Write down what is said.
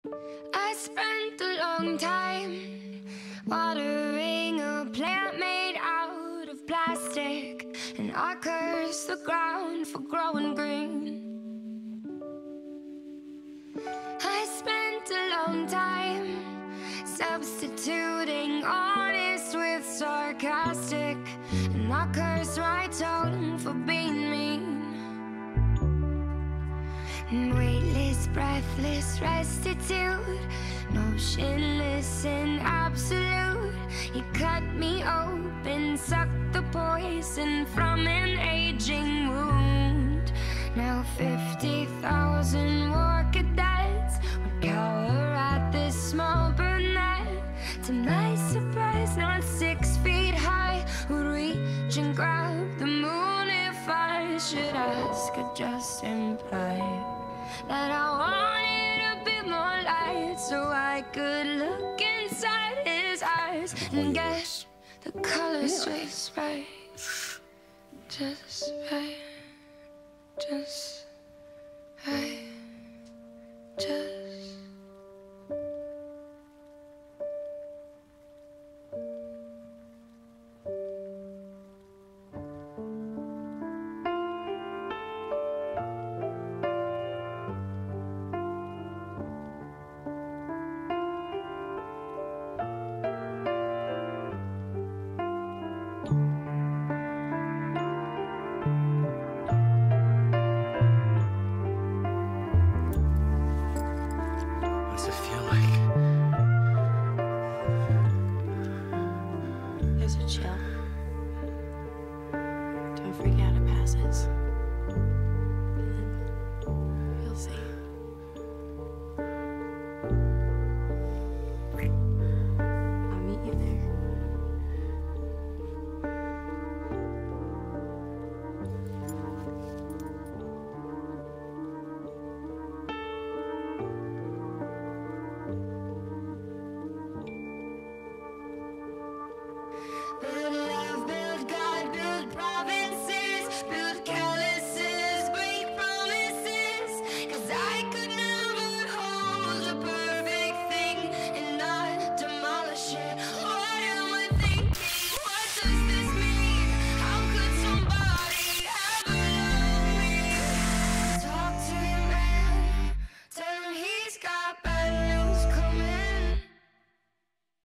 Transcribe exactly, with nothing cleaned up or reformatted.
I spent a long time watering a plant made out of plastic, and I cursed the ground for growing green. I spent a long time substituting honest with sarcastic, and I cursed my tongue for being mean. Weightless, breathless, restitute, motionless and absolute. You cut me open, sucked the poison from an aging wound. Now fifty thousand war cadets would cower at this small brunette. To my surprise, not six feet high, would reach and grab the moon if I should ask. Or just imply that I wanted a bit more light, so I could look inside his eyes and get the colors just right, just right, just right, just